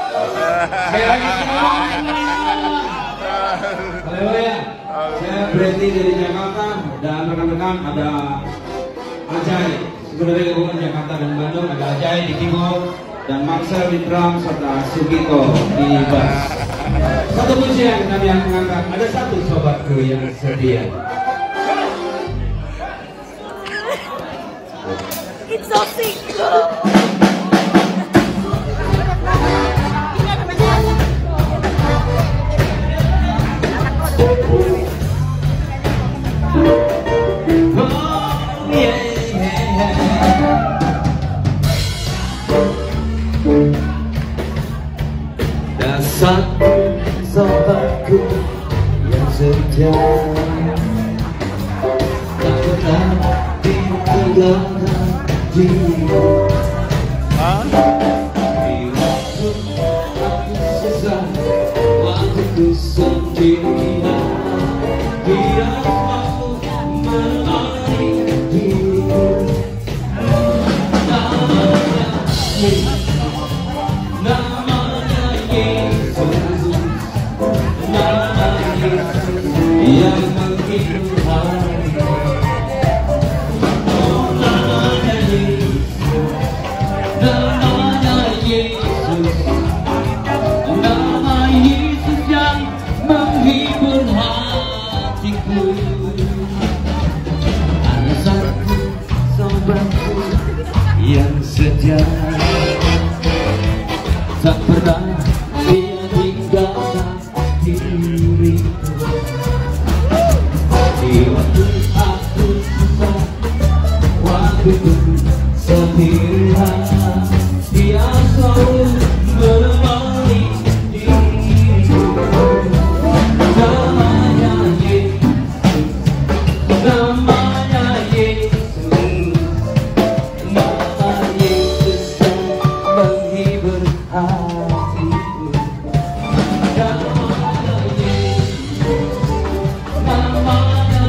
Haleluya. Saya Brady dari Jakarta dan rekan-rekan ada Ajay sebenarnya gabungan Jakarta dan Bandung, ada Ajay di keyboard dan Marcel di drum serta Sugito di bass. Satu pujian kami yang mengangkat, ada satu sobatku yang setia. It's so single. Satu sobatku yang setia, tak pernah ditinggalkan dirimu. Di waktu aku susah, waktuku sendirian, dia mampu menemani diriku. Yang menghibur hati, oh namanya Yesus, namanya Yesus, nama Yesus yang menghibur hatiku. Ada satu sobatku yang setia, tak pernah dia tinggalkan diriku. Di waktu aku susah, waktuku sendirian, dia selalu menemani diriku. Namanya Yesus, namanya Yesus, nama Yesus yang menghibur hatiku. Namanya Yesus, namanya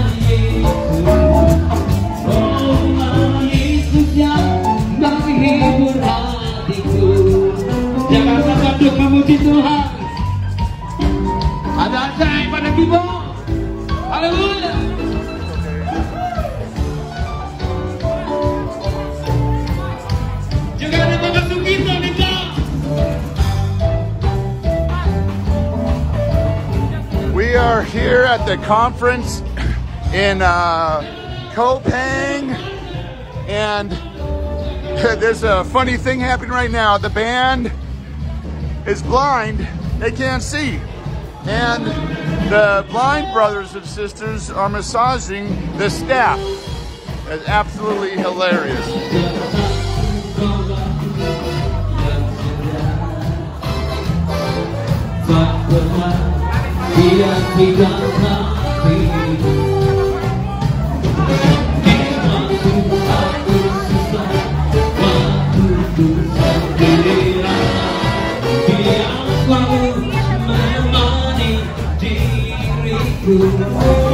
menghibur hatiku. Jakarta Bandung memuji Tuhan. Ada Ajay pada keyboard. Haleluya. Juga ada Bapak Sugito di drum. We are here at the conference in Kopang, and there's a funny thing happening right now. The band is blind, they can't see. And the blind brothers and sisters are massaging the staff. It's absolutely hilarious. Dia selalu menemani diriku.